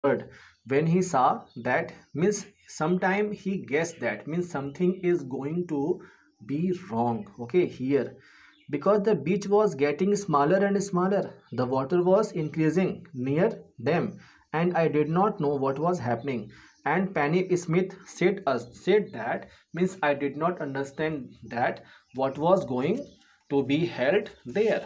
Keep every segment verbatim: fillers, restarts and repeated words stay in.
But when he saw that, means sometime he guessed that, means something is going to be wrong, okay, here, because the beach was getting smaller and smaller, the water was increasing near them, and I did not know what was happening. And Penny Smith said us said that, means I did not understand that what was going to be held there.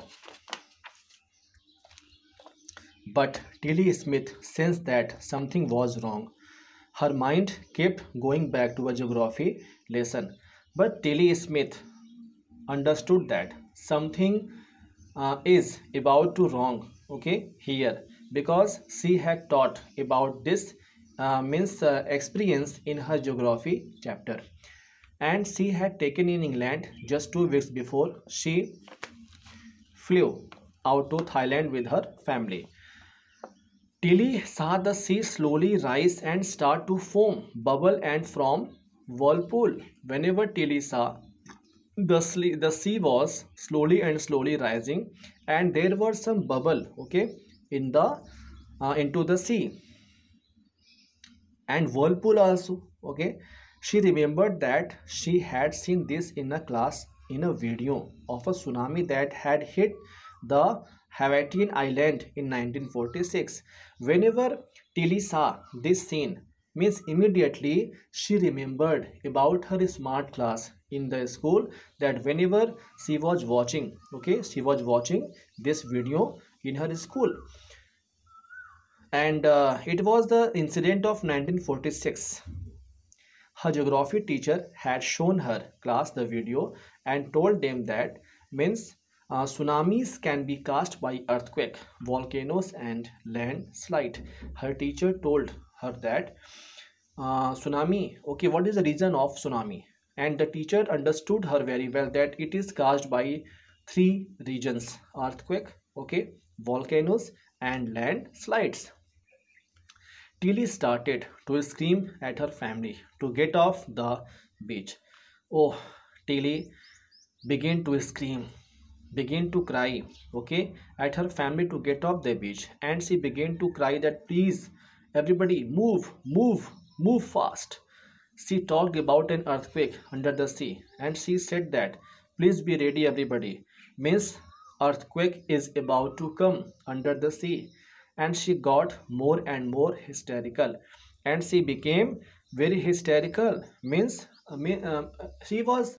But Tilly Smith sensed that something was wrong. Her mind kept going back to a geography lesson. But Tilly Smith understood that something uh, is about to wrong, okay, here, because she had taught about this uh, means uh, experience in her geography chapter, and she had taken in England just two weeks before she flew out to Thailand with her family. Tilly saw the sea slowly rise and start to foam, bubble, and from whirlpool. Whenever Tilly saw the, sle- the sea was slowly and slowly rising, and there was some bubble, okay, in the uh, into the sea, and whirlpool also, okay. She remembered that she had seen this in a class in a video of a tsunami that had hit the Hawaiian island in nineteen forty-six. Whenever Tilly saw this scene, means immediately she remembered about her smart class in the school, that whenever she was watching, okay, she was watching this video in her school, and uh, it was the incident of nineteen forty-six. Her geography teacher had shown her class the video and told them that, means uh, tsunamis can be caused by earthquake, volcanoes, and landslide. Her teacher told her that uh, tsunami, okay, what is the reason of tsunami? And the teacher understood her very well, that it is caused by three regions: earthquake, okay, volcanoes, and landslides. Tilly started to scream at her family to get off the beach. Oh, Tilly began to scream, began to cry, okay, at her family to get off the beach. And she began to cry that, please, everybody, move, move, move fast. She talked about an earthquake under the sea, and she said that, please be ready, everybody. Means earthquake is about to come under the sea. And she got more and more hysterical, and she became very hysterical. Means, I mean, um, she was